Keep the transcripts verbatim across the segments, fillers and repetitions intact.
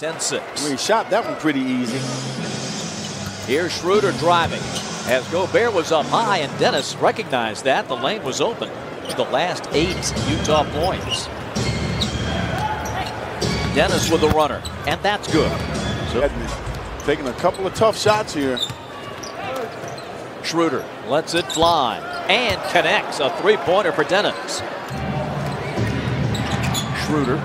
ten six. He shot that one pretty easy. Here's Schroder driving. As Gobert was up high, and Dennis recognized that. The lane was open. The last eight Utah points. Dennis with the runner, and that's good. So, taking a couple of tough shots here. Schroder lets it fly and connects a three-pointer for Dennis. Schroder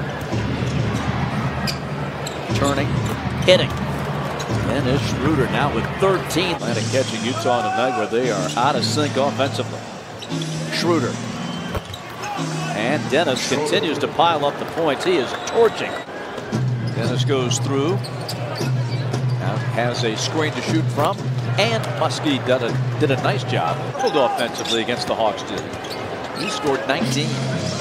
turning, hitting. Dennis Schroder now with thirteen. Atlanta catching Utah tonight where they are out of sync offensively. Schroder. And Dennis continues to pile up the points. He is torching. Dennis goes through. Now has a screen to shoot from. And Muskie did a, did a nice job. Pulled offensively against the Hawks did. He scored nineteen.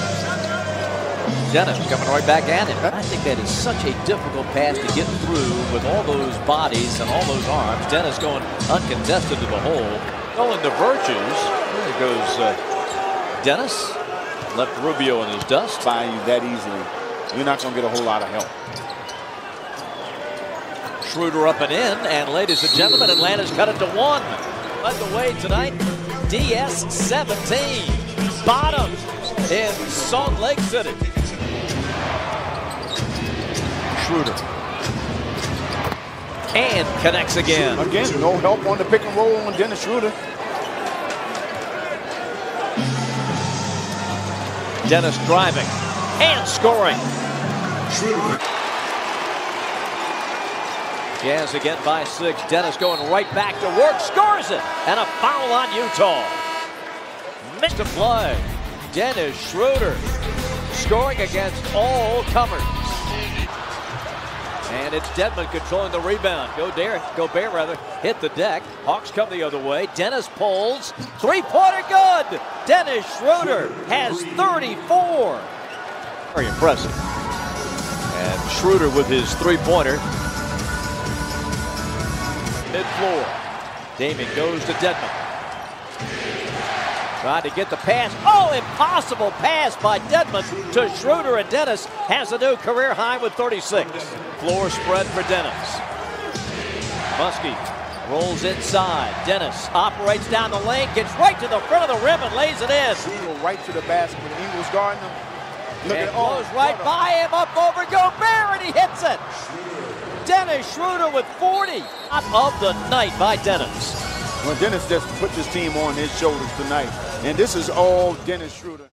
Dennis coming right back at him. I think that is such a difficult pass to get through with all those bodies and all those arms. Dennis going uncontested to the hole. Going to Virtues. There goes uh, Dennis. Left Rubio in his dust. By you that easily. You're not going to get a whole lot of help. Schroder up and in, and ladies and gentlemen, Atlanta's cut it to one. Led the way tonight, D S seventeen. Bottom in Salt Lake City. Schroder. And connects again. Again, no help on the pick and roll on Dennis Schroder. Dennis driving and scoring. Schroder. Jazz again by six. Dennis going right back to work. Scores it. And a foul on Utah. Missed to play. Dennis Schroder scoring against all comers. And it's Dedmon controlling the rebound. Go Derek, Gobert rather, hit the deck. Hawks come the other way. Dennis pulls. Three-pointer good. Dennis Schroder has thirty-four. Very impressive. And Schroder with his three-pointer. Mid-floor. Damien goes to Dedmon. Trying to get the pass. Oh, impossible pass by Dedmon to Schroder, and Dennis has a new career high with thirty-six. Floor spread for Dennis. Muskie rolls inside. Dennis operates down the lane, gets right to the front of the rim and lays it in. Schroder right to the basket with Ingles guarding him. Look and at goes right by him, up over Gobert, and he hits it. Dennis Schroder with forty. Top of the night by Dennis. Well, Dennis just put his team on his shoulders tonight. And this is all Dennis Schroder.